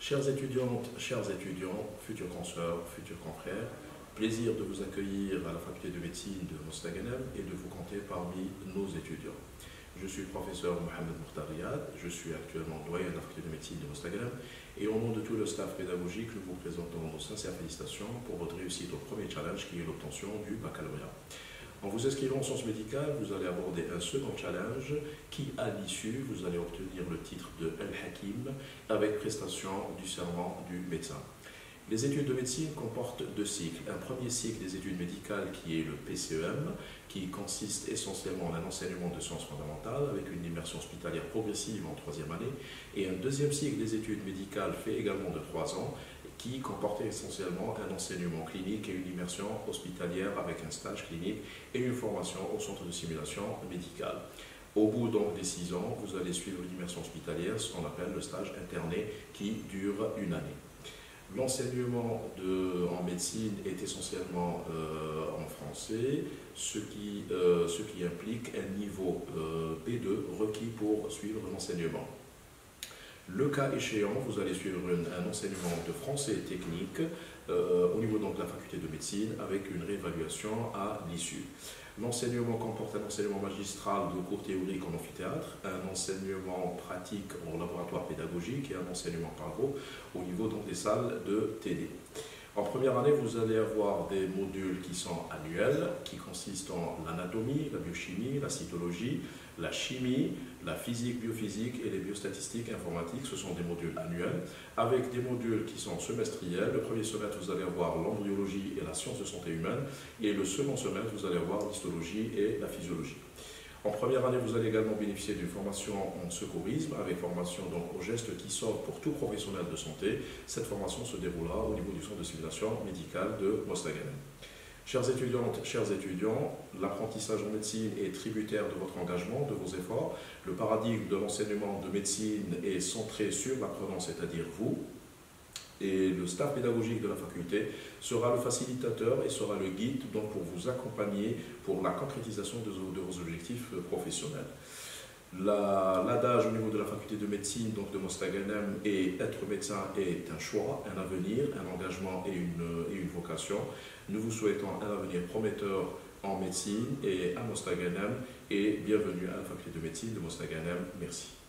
Chères étudiantes, chers étudiants, futurs consoeurs, futurs confrères, plaisir de vous accueillir à la faculté de médecine de Mostaganem et de vous compter parmi nos étudiants. Je suis le professeur Mohamed Mourtariad, je suis actuellement doyen de la faculté de médecine de Mostaganem et au nom de tout le staff pédagogique, nous vous présentons nos sincères félicitations pour votre réussite au premier challenge qui est l'obtention du baccalauréat. En vous inscrivant en sciences médicales, vous allez aborder un second challenge qui, à l'issue, vous allez obtenir le titre de El-Hakim avec prestation du serment du médecin. Les études de médecine comportent deux cycles. Un premier cycle des études médicales qui est le PCEM, qui consiste essentiellement en un enseignement de sciences fondamentales avec une immersion hospitalière progressive en troisième année. Et un deuxième cycle des études médicales fait également de 3 ans, qui comportait essentiellement un enseignement clinique et une immersion hospitalière avec un stage clinique et une formation au centre de simulation médicale. Au bout donc des 6 ans, vous allez suivre une immersion hospitalière, ce qu'on appelle le stage interné, qui dure une année. L'enseignement en médecine est essentiellement en français, ce qui implique un niveau B2 requis pour suivre l'enseignement. Le cas échéant, vous allez suivre un enseignement de français technique au niveau donc de la faculté de médecine avec une réévaluation à l'issue. L'enseignement comporte un enseignement magistral de cours théoriques en amphithéâtre, un enseignement pratique en laboratoire pédagogique et un enseignement par groupe au niveau donc des salles de TD. En première année, vous allez avoir des modules qui sont annuels, qui consistent en l'anatomie, la biochimie, la cytologie, la chimie, la physique, biophysique et les biostatistiques informatiques. Ce sont des modules annuels, avec des modules qui sont semestriels. Le premier semestre, vous allez avoir l'embryologie et la science de santé humaine, et le second semestre, vous allez avoir l'histologie et la physiologie. En première année, vous allez également bénéficier d'une formation en secourisme, avec formation donc aux gestes qui sauvent pour tout professionnel de santé. Cette formation se déroulera au niveau du centre de simulation médicale de Mostaganem. Chères étudiantes, chers étudiants, l'apprentissage en médecine est tributaire de votre engagement, de vos efforts. Le paradigme de l'enseignement de médecine est centré sur l'apprenant, c'est-à-dire vous. Et le staff pédagogique de la faculté sera le facilitateur et sera le guide donc pour vous accompagner pour la concrétisation de vos objectifs professionnels. L'adage au niveau de la faculté de médecine donc de Mostaganem est être médecin est un choix, un avenir, un engagement et une vocation. Nous vous souhaitons un avenir prometteur en médecine et à Mostaganem et bienvenue à la faculté de médecine de Mostaganem. Merci.